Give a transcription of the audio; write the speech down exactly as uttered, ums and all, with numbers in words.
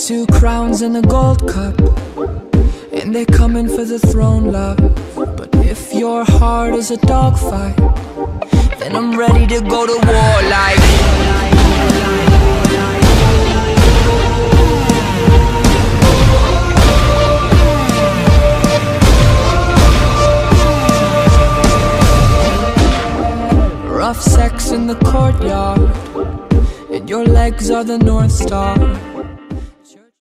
Two crowns and a gold cup, and they're coming for the throne, love. But if your heart is a dogfight, then I'm ready to go to war like rough sex in the courtyard, and your legs are the North Star.